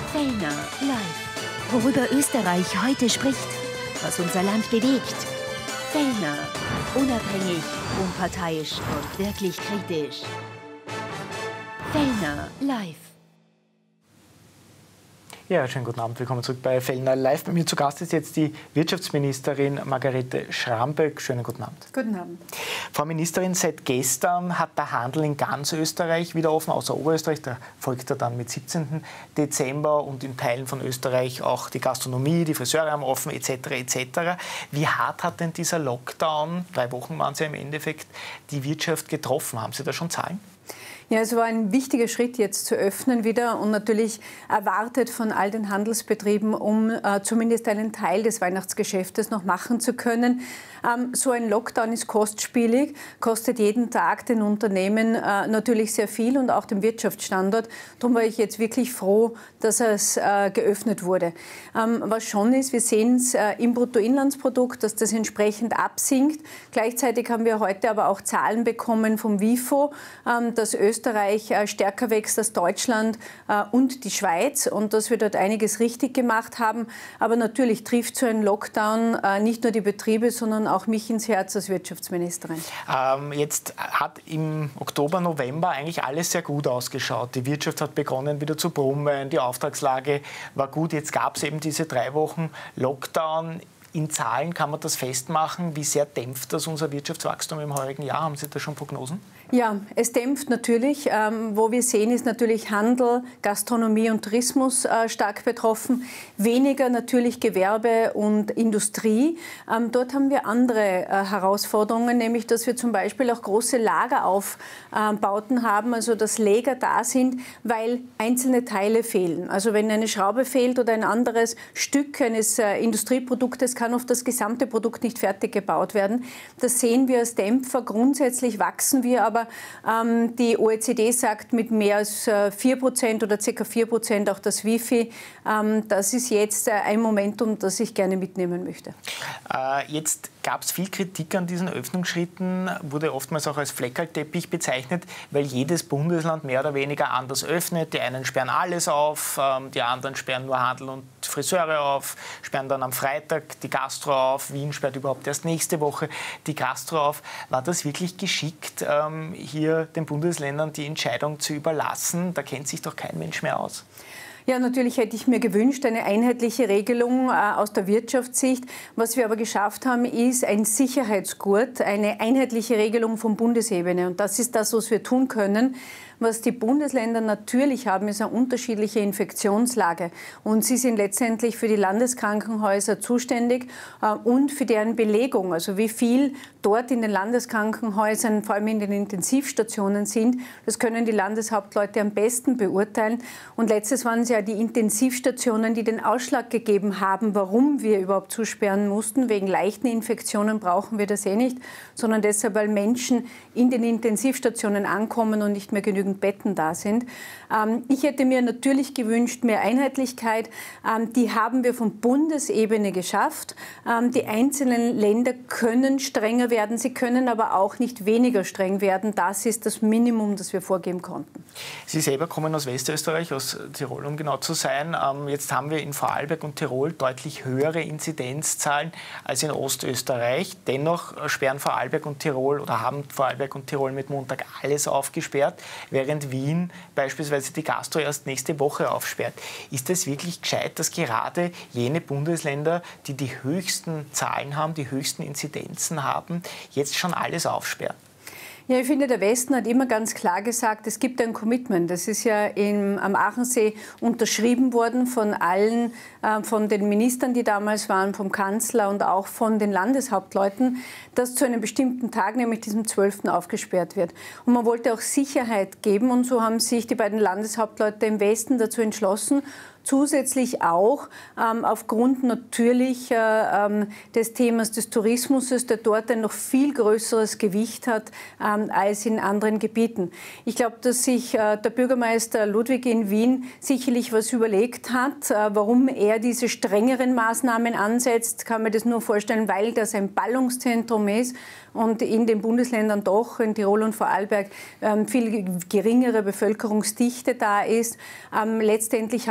Fellner live. Worüber Österreich heute spricht, was unser Land bewegt. Fellner, unabhängig, unparteiisch und wirklich kritisch. Fellner live. Ja, schönen guten Abend. Willkommen zurück bei Fellner live. Bei mir zu Gast ist jetzt die Wirtschaftsministerin Margarete Schramböck. Schönen guten Abend. Guten Abend. Frau Ministerin, seit gestern hat der Handel in ganz Österreich wieder offen, außer Oberösterreich. Da folgt er dann mit 17. Dezember und in Teilen von Österreich auch die Gastronomie, die Friseure haben offen, etc. etc. Wie hart hat denn dieser Lockdown, 3 Wochen waren es ja im Endeffekt, die Wirtschaft getroffen? Haben Sie da schon Zahlen? Ja, es war ein wichtiger Schritt, jetzt zu öffnen wieder und natürlich erwartet von all den Handelsbetrieben, um zumindest einen Teil des Weihnachtsgeschäftes noch machen zu können. So ein Lockdown ist kostspielig, kostet jeden Tag den Unternehmen natürlich sehr viel und auch dem Wirtschaftsstandort. Darum war ich jetzt wirklich froh, dass es geöffnet wurde. Was schon ist, wir sehen es im Bruttoinlandsprodukt, dass das entsprechend absinkt. Gleichzeitig haben wir heute aber auch Zahlen bekommen vom WIFO, dass Österreich stärker wächst als Deutschland und die Schweiz und dass wir dort einiges richtig gemacht haben. Aber natürlich trifft so ein Lockdown nicht nur die Betriebe, sondern auch mich ins Herz als Wirtschaftsministerin. Jetzt hat im Oktober, November eigentlich alles sehr gut ausgeschaut. Die Wirtschaft hat begonnen wieder zu brummen, die Auftragslage war gut. Jetzt gab es eben diese 3 Wochen Lockdown. In Zahlen kann man das festmachen. Wie sehr dämpft das unser Wirtschaftswachstum im heurigen Jahr? Haben Sie da schon Prognosen? Ja, es dämpft natürlich. Wo wir sehen, ist natürlich Handel, Gastronomie und Tourismus stark betroffen. Weniger natürlich Gewerbe und Industrie. Dort haben wir andere Herausforderungen, nämlich dass wir zum Beispiel auch große Lageraufbauten haben, also dass Lager da sind, weil einzelne Teile fehlen. Also wenn eine Schraube fehlt oder ein anderes Stück eines Industrieproduktes, kann oft das gesamte Produkt nicht fertig gebaut werden. Das sehen wir als Dämpfer. Grundsätzlich wachsen wir aber die OECD sagt mit mehr als 4% oder ca. 4%, auch das WIFI. Das ist jetzt ein Momentum, das ich gerne mitnehmen möchte. Jetzt gab es viel Kritik an diesen Öffnungsschritten, wurde oftmals auch als Fleckerlteppich bezeichnet, weil jedes Bundesland mehr oder weniger anders öffnet. Die einen sperren alles auf, die anderen sperren nur Handel und Friseure auf, sperren dann am Freitag die Gastro auf. Wien sperrt überhaupt erst nächste Woche die Gastro auf. War das wirklich geschickt, hier den Bundesländern die Entscheidung zu überlassen? Da kennt sich doch kein Mensch mehr aus. Ja, natürlich hätte ich mir gewünscht, eine einheitliche Regelung aus der Wirtschaftssicht. Was wir aber geschafft haben, ist ein Sicherheitsgurt, eine einheitliche Regelung von Bundesebene. Und das ist das, was wir tun können. Was die Bundesländer natürlich haben, ist eine unterschiedliche Infektionslage. Und sie sind letztendlich für die Landeskrankenhäuser zuständig und für deren Belegung. Also wie viel dort in den Landeskrankenhäusern, vor allem in den Intensivstationen sind, das können die Landeshauptleute am besten beurteilen. Und letztes waren es ja die Intensivstationen, die den Ausschlag gegeben haben, warum wir überhaupt zusperren mussten. Wegen leichten Infektionen brauchen wir das nicht, sondern deshalb, weil Menschen in den Intensivstationen ankommen und nicht mehr genügend Betten da sind. Ich hätte mir natürlich gewünscht, mehr Einheitlichkeit. Die haben wir von Bundesebene geschafft. Die einzelnen Länder können strenger werden, sie können aber auch nicht weniger streng werden. Das ist das Minimum, das wir vorgeben konnten. Sie selber kommen aus Westösterreich, aus Tirol, um genau zu sein. Jetzt haben wir in Vorarlberg und Tirol deutlich höhere Inzidenzzahlen als in Ostösterreich. Dennoch sperren Vorarlberg und Tirol oder haben Vorarlberg und Tirol mit Montag alles aufgesperrt, während Wien beispielsweise die Gastro erst nächste Woche aufsperrt. Ist es wirklich gescheit, dass gerade jene Bundesländer, die die höchsten Zahlen haben, die höchsten Inzidenzen haben, jetzt schon alles aufsperren? Ja, ich finde, der Westen hat immer ganz klar gesagt, es gibt ein Commitment. Das ist ja am Aachensee unterschrieben worden von allen, von den Ministern, die damals waren, vom Kanzler und auch von den Landeshauptleuten, dass zu einem bestimmten Tag, nämlich diesem 12. aufgesperrt wird. Und man wollte auch Sicherheit geben und so haben sich die beiden Landeshauptleute im Westen dazu entschlossen, zusätzlich auch aufgrund natürlich des Themas des Tourismus, der dort ein noch viel größeres Gewicht hat als in anderen Gebieten. Ich glaube, dass sich der Bürgermeister Ludwig in Wien sicherlich was überlegt hat, warum er diese strengeren Maßnahmen ansetzt. Kann man das nur vorstellen, weil das ein Ballungszentrum ist und in den Bundesländern doch, in Tirol und Vorarlberg, viel geringere Bevölkerungsdichte da ist. Letztendlich haben sich die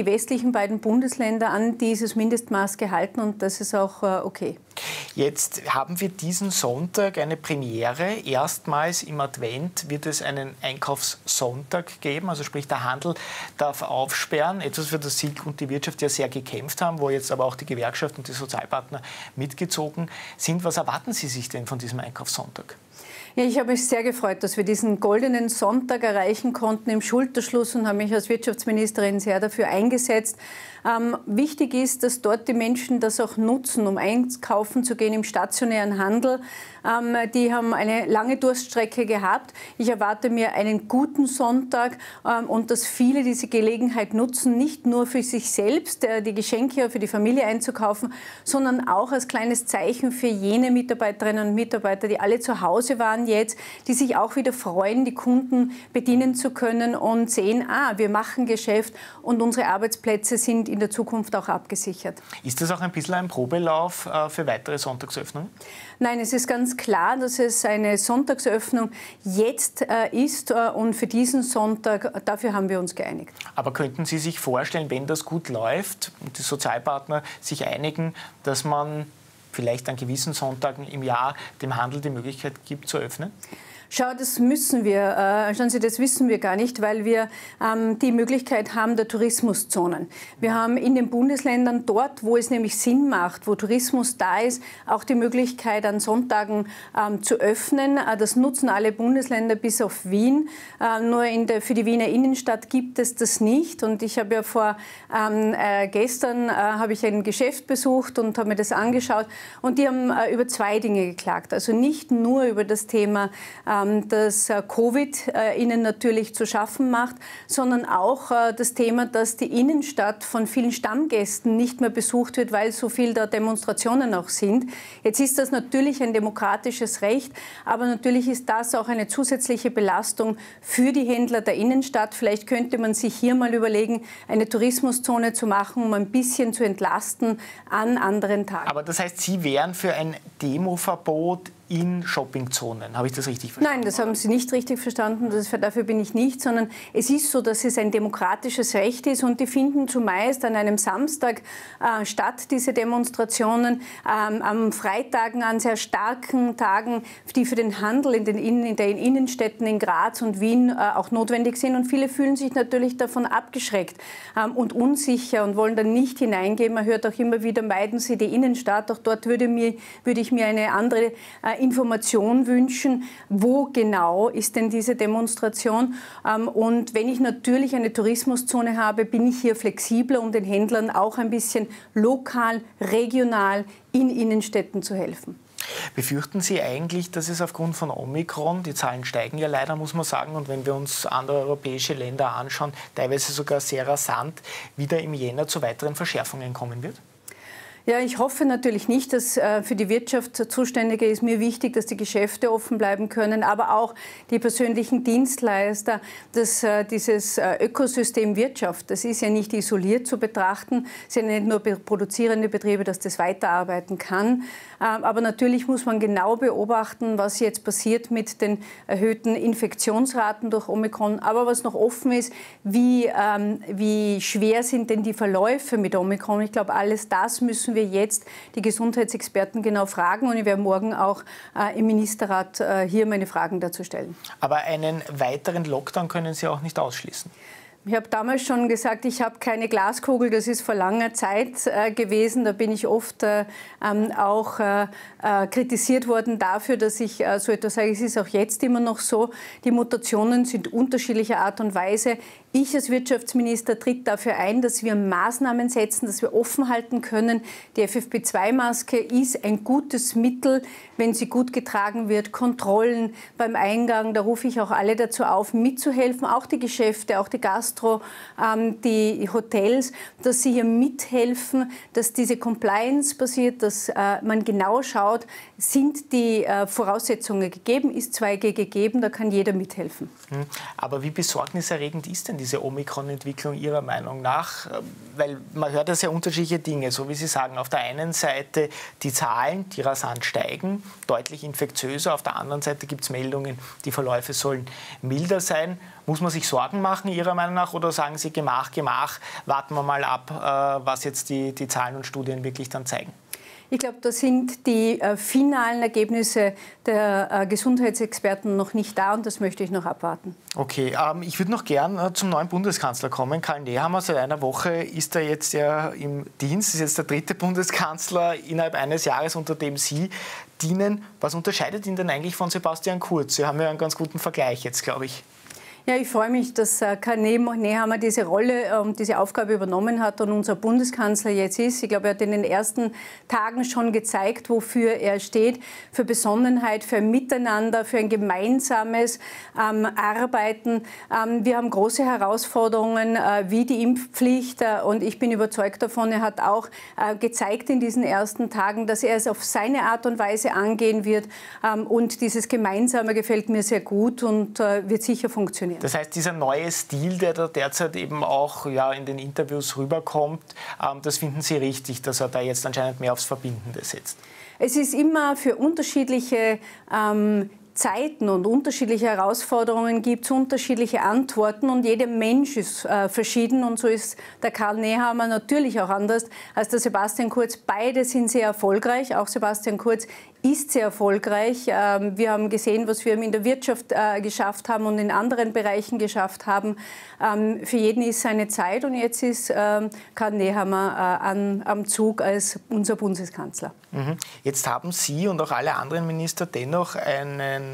die westlichen beiden Bundesländer an dieses Mindestmaß gehalten und das ist auch okay. Jetzt haben wir diesen Sonntag eine Premiere. Erstmals im Advent wird es einen Einkaufssonntag geben, also sprich der Handel darf aufsperren. Etwas, für das Sie und die Wirtschaft ja sehr gekämpft haben, wo jetzt aber auch die Gewerkschaft und die Sozialpartner mitgezogen sind. Was erwarten Sie sich denn von diesem Einkaufssonntag? Ja, ich habe mich sehr gefreut, dass wir diesen goldenen Sonntag erreichen konnten im Schulterschluss und habe mich als Wirtschaftsministerin sehr dafür eingesetzt. Wichtig ist, dass dort die Menschen das auch nutzen, um einkaufen zu gehen im stationären Handel. Die haben eine lange Durststrecke gehabt. Ich erwarte mir einen guten Sonntag und dass viele diese Gelegenheit nutzen, nicht nur für sich selbst die Geschenke für die Familie einzukaufen, sondern auch als kleines Zeichen für jene Mitarbeiterinnen und Mitarbeiter, die alle zu Hause waren jetzt, die sich auch wieder freuen, die Kunden bedienen zu können und sehen, wir machen Geschäft und unsere Arbeitsplätze sind in der Zukunft auch abgesichert. Ist das auch ein bisschen ein Probelauf für weitere Sonntagsöffnungen? Nein, es ist ganz klar, dass es eine Sonntagsöffnung jetzt ist und für diesen Sonntag, dafür haben wir uns geeinigt. Aber könnten Sie sich vorstellen, wenn das gut läuft und die Sozialpartner sich einigen, dass man vielleicht an gewissen Sonntagen im Jahr dem Handel die Möglichkeit gibt, zu öffnen? Das müssen wir. Schauen Sie, das wissen wir gar nicht, weil wir die Möglichkeit haben der Tourismuszonen. Wir haben in den Bundesländern dort, wo es nämlich Sinn macht, wo Tourismus da ist, auch die Möglichkeit, an Sonntagen zu öffnen. Das nutzen alle Bundesländer bis auf Wien. Nur für die Wiener Innenstadt gibt es das nicht. Und ich habe ja gestern habe ich ein Geschäft besucht und habe mir das angeschaut. Und die haben über zwei Dinge geklagt. Also nicht nur über das Thema, dass Covid ihnen natürlich zu schaffen macht, sondern auch das Thema, dass die Innenstadt von vielen Stammgästen nicht mehr besucht wird, weil so viel da Demonstrationen auch sind. Jetzt ist das natürlich ein demokratisches Recht, aber natürlich ist das auch eine zusätzliche Belastung für die Händler der Innenstadt. Vielleicht könnte man sich hier mal überlegen, eine Tourismuszone zu machen, um ein bisschen zu entlasten an anderen Tagen. Aber das heißt, Sie wären für ein Demoverbot in Shoppingzonen. Habe ich das richtig verstanden? Nein, das haben Sie nicht richtig verstanden. Dafür bin ich nicht, sondern es ist so, dass es ein demokratisches Recht ist und die finden zumeist an einem Samstag statt, diese Demonstrationen, am Freitagen, an sehr starken Tagen, die für den Handel in den Innenstädten in Graz und Wien auch notwendig sind. Und viele fühlen sich natürlich davon abgeschreckt und unsicher und wollen dann nicht hineingehen. Man hört auch immer wieder, meiden Sie die Innenstadt. Auch dort würde ich mir eine andere Information wünschen, wo genau ist denn diese Demonstration. Und wenn ich natürlich eine Tourismuszone habe, bin ich hier flexibler, um den Händlern auch ein bisschen lokal, regional in Innenstädten zu helfen. Befürchten Sie eigentlich, dass es aufgrund von Omikron, die Zahlen steigen ja leider, muss man sagen, und wenn wir uns andere europäische Länder anschauen, teilweise sogar sehr rasant, wieder im Jänner zu weiteren Verschärfungen kommen wird? Ja, ich hoffe natürlich nicht, dass für die Wirtschaft Zuständige ist mir wichtig, dass die Geschäfte offen bleiben können, aber auch die persönlichen Dienstleister, dass dieses Ökosystem Wirtschaft, das ist ja nicht isoliert zu betrachten, es sind ja nicht nur produzierende Betriebe, dass das weiterarbeiten kann. Aber natürlich muss man genau beobachten, was jetzt passiert mit den erhöhten Infektionsraten durch Omikron. Aber was noch offen ist, wie schwer sind denn die Verläufe mit Omikron? Ich glaube, alles das müssen wir jetzt die Gesundheitsexperten genau fragen. Und ich werde morgen auch im Ministerrat hier meine Fragen dazu stellen. Aber einen weiteren Lockdown können Sie auch nicht ausschließen? Ich habe damals schon gesagt, ich habe keine Glaskugel, das ist vor langer Zeit gewesen. Da bin ich oft auch kritisiert worden dafür, dass ich so etwas sage. Es ist auch jetzt immer noch so, die Mutationen sind unterschiedlicher Art und Weise. Ich als Wirtschaftsminister tritt dafür ein, dass wir Maßnahmen setzen, dass wir offen halten können. Die FFP2-Maske ist ein gutes Mittel, wenn sie gut getragen wird. Kontrollen beim Eingang, da rufe ich auch alle dazu auf, mitzuhelfen, auch die Geschäfte, auch die Gastro, die Hotels, dass sie hier mithelfen, dass diese Compliance passiert, dass man genau schaut, sind die Voraussetzungen gegeben, ist 2G gegeben, da kann jeder mithelfen. Aber wie besorgniserregend ist denn diese Omikron-Entwicklung Ihrer Meinung nach? Weil man hört ja sehr unterschiedliche Dinge, so wie Sie sagen. Auf der einen Seite die Zahlen, die rasant steigen, deutlich infektiöser. Auf der anderen Seite gibt es Meldungen, die Verläufe sollen milder sein. Muss man sich Sorgen machen, Ihrer Meinung nach? Oder sagen Sie, Gemach, Gemach, warten wir mal ab, was jetzt die Zahlen und Studien wirklich dann zeigen? Ich glaube, da sind die finalen Ergebnisse der Gesundheitsexperten noch nicht da und das möchte ich noch abwarten. Okay, ich würde noch gern zum neuen Bundeskanzler kommen. Karl Nehammer, seit einer Woche ist er jetzt ja im Dienst, ist jetzt der 3. Bundeskanzler innerhalb eines Jahres, unter dem Sie dienen. Was unterscheidet ihn denn eigentlich von Sebastian Kurz? Sie haben ja einen ganz guten Vergleich jetzt, glaube ich. Ja, ich freue mich, dass Karl Nehammer diese Rolle und diese Aufgabe übernommen hat und unser Bundeskanzler jetzt ist. Ich glaube, er hat in den ersten Tagen schon gezeigt, wofür er steht. Für Besonnenheit, für ein Miteinander, für ein gemeinsames Arbeiten. Wir haben große Herausforderungen wie die Impfpflicht und ich bin überzeugt davon, er hat auch gezeigt in diesen ersten Tagen, dass er es auf seine Art und Weise angehen wird. Und dieses Gemeinsame gefällt mir sehr gut und wird sicher funktionieren. Das heißt, dieser neue Stil, der da derzeit eben auch in den Interviews rüberkommt, das finden Sie richtig, dass er da jetzt anscheinend mehr aufs Verbindende setzt? Es ist immer für unterschiedliche Zeiten und unterschiedliche Herausforderungen gibt es unterschiedliche Antworten und jeder Mensch ist verschieden und so ist der Karl Nehammer natürlich auch anders als der Sebastian Kurz. Beide sind sehr erfolgreich, auch Sebastian Kurz ist sehr erfolgreich. Wir haben gesehen, was wir in der Wirtschaft geschafft haben und in anderen Bereichen geschafft haben. Für jeden ist seine Zeit und jetzt ist Karl Nehammer am Zug als unser Bundeskanzler. Jetzt haben Sie und auch alle anderen Minister dennoch einen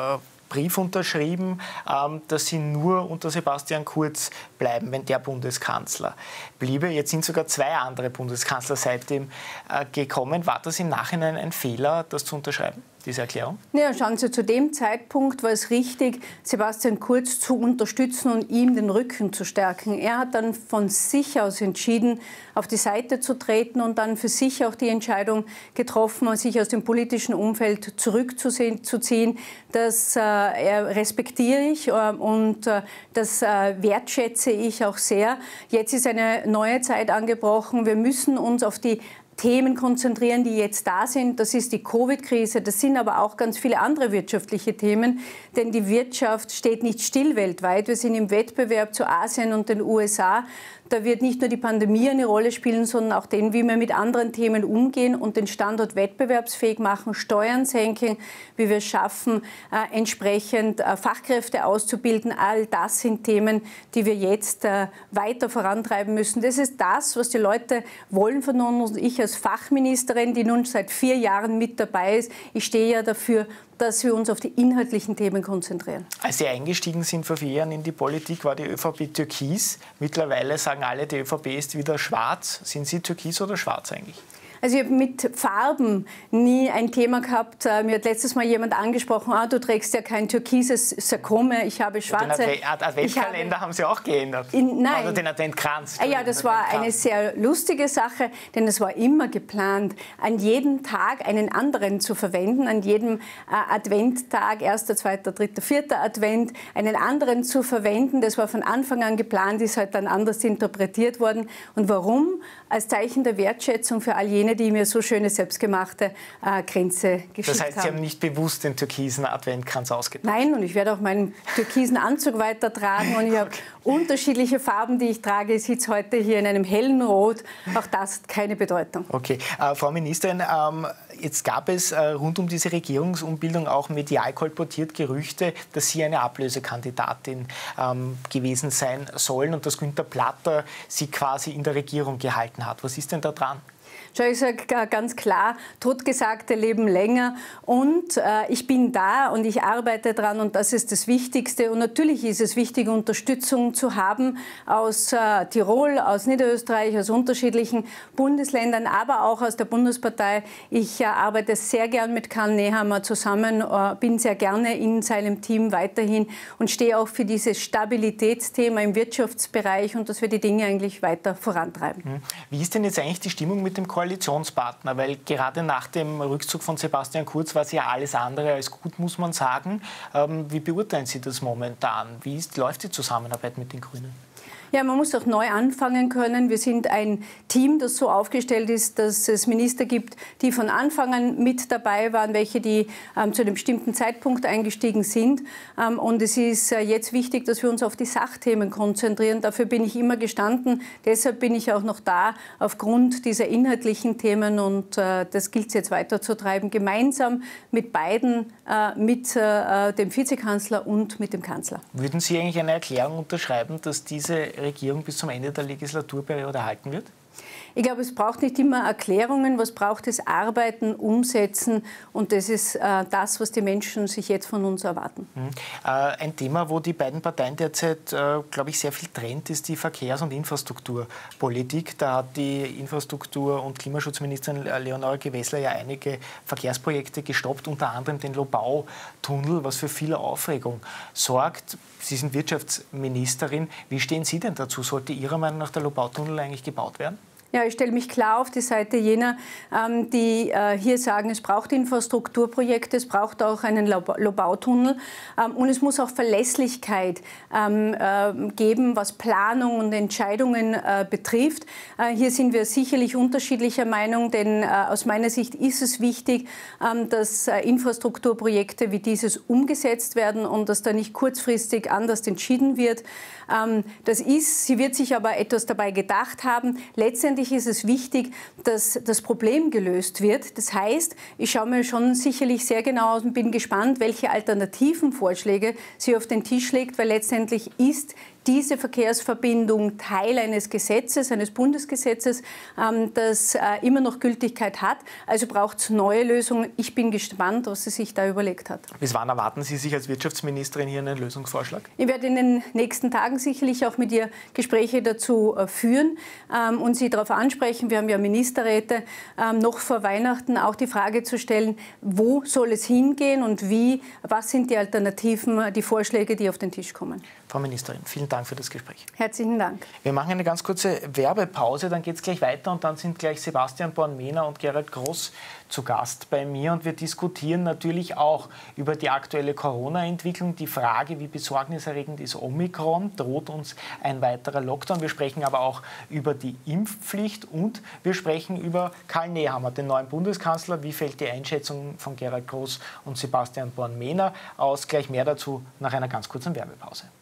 Brief unterschrieben, dass sie nur unter Sebastian Kurz bleiben, wenn der Bundeskanzler bliebe. Jetzt sind sogar 2 andere Bundeskanzler seitdem gekommen. War das im Nachhinein ein Fehler, das zu unterschreiben, diese Erklärung? Ja, schauen Sie, zu dem Zeitpunkt war es richtig, Sebastian Kurz zu unterstützen und ihm den Rücken zu stärken. Er hat dann von sich aus entschieden, auf die Seite zu treten und dann für sich auch die Entscheidung getroffen, sich aus dem politischen Umfeld zurückzuziehen. Das respektiere ich und das wertschätze ich auch sehr. Jetzt ist eine neue Zeit angebrochen. Wir müssen uns auf die Themen konzentrieren, die jetzt da sind. Das ist die Covid-Krise, das sind aber auch ganz viele andere wirtschaftliche Themen, denn die Wirtschaft steht nicht still weltweit. Wir sind im Wettbewerb zu Asien und den USA. Da wird nicht nur die Pandemie eine Rolle spielen, sondern auch den, wie wir mit anderen Themen umgehen und den Standort wettbewerbsfähig machen, Steuern senken, wie wir es schaffen, entsprechend Fachkräfte auszubilden. All das sind Themen, die wir jetzt weiter vorantreiben müssen. Das ist das, was die Leute wollen von uns. Ich als Fachministerin, die nun seit 4 Jahren mit dabei ist, ich stehe ja dafür, dass wir uns auf die inhaltlichen Themen konzentrieren. Als Sie eingestiegen sind vor 4 Jahren in die Politik, war die ÖVP türkis. Mittlerweile sagen alle, die ÖVP ist wieder schwarz. Sind Sie türkis oder schwarz eigentlich? Also ich habe mit Farben nie ein Thema gehabt. Mir hat letztes Mal jemand angesprochen, du trägst ja kein türkises Sakome, ich habe schwarze... Den Adventkalender haben Sie auch geändert? Nein. Oder den Adventkranz? Ja, das war eine sehr lustige Sache, denn es war immer geplant, an jedem Tag einen anderen zu verwenden, an jedem Adventtag, 1., 2., 3., 4. Advent, einen anderen zu verwenden. Das war von Anfang an geplant, ist halt dann anders interpretiert worden. Und warum? Als Zeichen der Wertschätzung für all jene, die mir so schöne selbstgemachte Kränze geschickt haben. Das heißt, Sie haben nicht bewusst den türkisen Adventkranz ausgetauscht? Nein, und ich werde auch meinen türkisen Anzug weiter tragen und ich habe unterschiedliche Farben, die ich trage. Ich sitze heute hier in einem hellen Rot. Auch das hat keine Bedeutung. Okay. Frau Ministerin, jetzt gab es rund um diese Regierungsumbildung auch medial kolportiert Gerüchte, dass Sie eine Ablösekandidatin gewesen sein sollen und dass Günther Platter Sie quasi in der Regierung gehalten hat. Was ist denn da dran? Schau, ich sage ganz klar, Totgesagte leben länger und ich bin da und ich arbeite dran und das ist das Wichtigste. Und natürlich ist es wichtig, Unterstützung zu haben aus Tirol, aus Niederösterreich, aus unterschiedlichen Bundesländern, aber auch aus der Bundespartei. Ich arbeite sehr gern mit Karl Nehammer zusammen, bin sehr gerne in seinem Team weiterhin und stehe auch für dieses Stabilitätsthema im Wirtschaftsbereich und dass wir die Dinge eigentlich weiter vorantreiben. Wie ist denn jetzt eigentlich die Stimmung mit dem Koalitionspartner? Weil gerade nach dem Rückzug von Sebastian Kurz war es ja alles andere als gut, muss man sagen. Wie beurteilen Sie das momentan? Wie läuft die Zusammenarbeit mit den Grünen? Ja, man muss auch neu anfangen können. Wir sind ein Team, das so aufgestellt ist, dass es Minister gibt, die von Anfang an mit dabei waren, welche die zu einem bestimmten Zeitpunkt eingestiegen sind. Und es ist jetzt wichtig, dass wir uns auf die Sachthemen konzentrieren. Dafür bin ich immer gestanden. Deshalb bin ich auch noch da, aufgrund dieser inhaltlichen Themen. Und das gilt es jetzt weiterzutreiben, gemeinsam mit beiden, mit dem Vizekanzler und mit dem Kanzler. Würden Sie eigentlich eine Erklärung unterschreiben, dass diese Regierung bis zum Ende der Legislaturperiode halten wird? Ich glaube, es braucht nicht immer Erklärungen. Was braucht es? Arbeiten, umsetzen. Und das ist das, was die Menschen sich jetzt von uns erwarten. Ein Thema, wo die beiden Parteien derzeit, glaube ich, sehr viel trennt, ist die Verkehrs- und Infrastrukturpolitik. Da hat die Infrastruktur- und Klimaschutzministerin Leonore Gewessler ja einige Verkehrsprojekte gestoppt, unter anderem den Lobau-Tunnel, was für viel Aufregung sorgt. Sie sind Wirtschaftsministerin. Wie stehen Sie denn dazu? Sollte Ihrer Meinung nach der Lobau-Tunnel eigentlich gebaut werden? Ja, ich stelle mich klar auf die Seite jener, die hier sagen, es braucht Infrastrukturprojekte, es braucht auch einen Lobautunnel und es muss auch Verlässlichkeit geben, was Planung und Entscheidungen betrifft. Hier sind wir sicherlich unterschiedlicher Meinung, denn aus meiner Sicht ist es wichtig, dass Infrastrukturprojekte wie dieses umgesetzt werden und dass da nicht kurzfristig anders entschieden wird. Sie wird sich aber etwas dabei gedacht haben. Letztendlich ist es wichtig, dass das Problem gelöst wird. Das heißt, ich schaue mir schon sicherlich sehr genau aus und bin gespannt, welche alternativen Vorschläge sie auf den Tisch legt, weil letztendlich ist diese Verkehrsverbindung Teil eines Gesetzes, eines Bundesgesetzes, das immer noch Gültigkeit hat. Also braucht es neue Lösungen. Ich bin gespannt, was sie sich da überlegt hat. Bis wann erwarten Sie sich als Wirtschaftsministerin hier einen Lösungsvorschlag? Ich werde in den nächsten Tagen sicherlich auch mit ihr Gespräche dazu führen und sie darauf ansprechen. Wir haben ja Ministerräte, noch vor Weihnachten auch die Frage zu stellen, wo soll es hingehen und wie, was sind die Alternativen, die Vorschläge, die auf den Tisch kommen. Frau Ministerin, vielen Dank für das Gespräch. Herzlichen Dank. Wir machen eine ganz kurze Werbepause, dann geht es gleich weiter und dann sind gleich Sebastian Born-Mehner und Gerald Groß zu Gast bei mir und wir diskutieren natürlich auch über die aktuelle Corona-Entwicklung, die Frage, wie besorgniserregend ist Omikron, droht uns ein weiterer Lockdown. Wir sprechen aber auch über die Impfpflicht und wir sprechen über Karl Nehammer, den neuen Bundeskanzler. Wie fällt die Einschätzung von Gerald Groß und Sebastian Born-Mehner aus? Gleich mehr dazu nach einer ganz kurzen Werbepause.